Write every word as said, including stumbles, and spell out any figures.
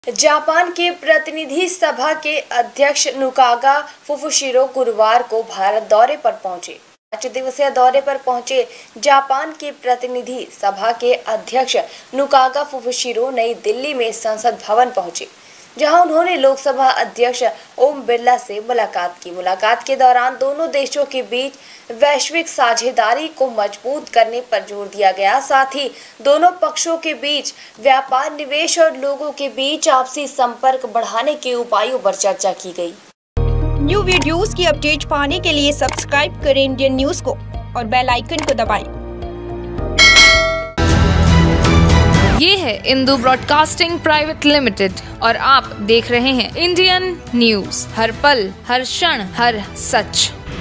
Japan के प्रतिनिधि सभा के अध्यक्ष नुकागा फुफुशिरो गुरुवार को भारत दौरे पर पहुंचे। पांच दिवसीय दौरे पर पहुंचे जापान के प्रतिनिधि सभा के अध्यक्ष नुकागा फुफुशिरो नई दिल्ली में संसद भवन पहुंचे, जहां उन्होंने लोकसभा अध्यक्ष ओम बिरला से मुलाकात की। मुलाकात के दौरान दोनों देशों के बीच वैश्विक साझेदारी को मजबूत करने पर जोर दिया गया। साथ ही दोनों पक्षों के बीच व्यापार, निवेश और लोगों के बीच आपसी संपर्क बढ़ाने के उपायों पर चर्चा की गई। न्यू वीडियोस की अपडेट पाने के लिए सब्सक्राइब करें इंडियन न्यूज को और बेल आइकन को दबाएं। ये है इंदू ब्रॉडकास्टिंग प्राइवेट लिमिटेड और आप देख रहे हैं इंडियन न्यूज, हर पल, हर क्षण, हर सच।